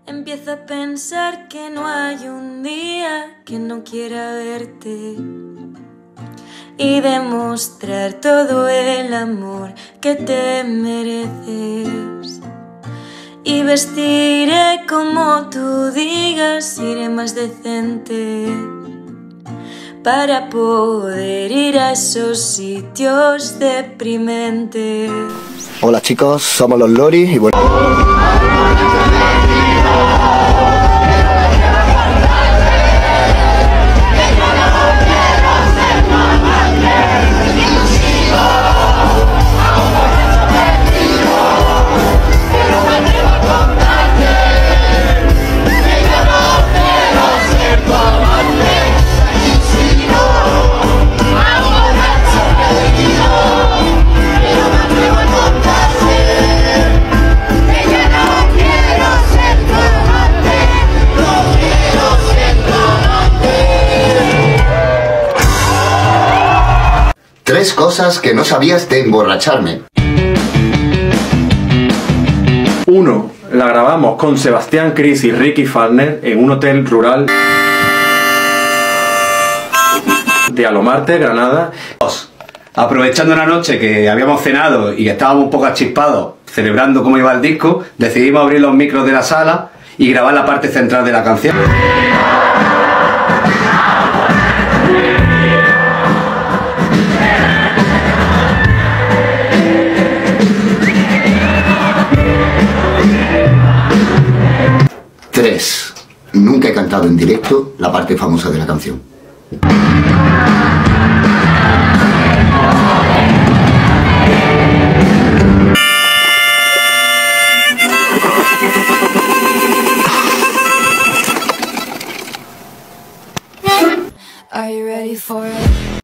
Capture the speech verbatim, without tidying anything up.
Empiezo a pensar que no hay un día que no quiera verte y demostrar todo el amor que te mereces. Y vestiré como tú digas, iré más decente para poder ir a esos sitios deprimentes. Hola chicos, somos los Loris y bueno... Tres cosas que no sabías de emborracharme. uno. La grabamos con Sebastián Cris y Ricky Farner en un hotel rural de Alomarte, Granada. dos. Aprovechando una noche que habíamos cenado y estábamos un poco achispados celebrando cómo iba el disco, decidimos abrir los micros de la sala y grabar la parte central de la canción. tres. Nunca he cantado en directo la parte famosa de la canción. Are you ready for it?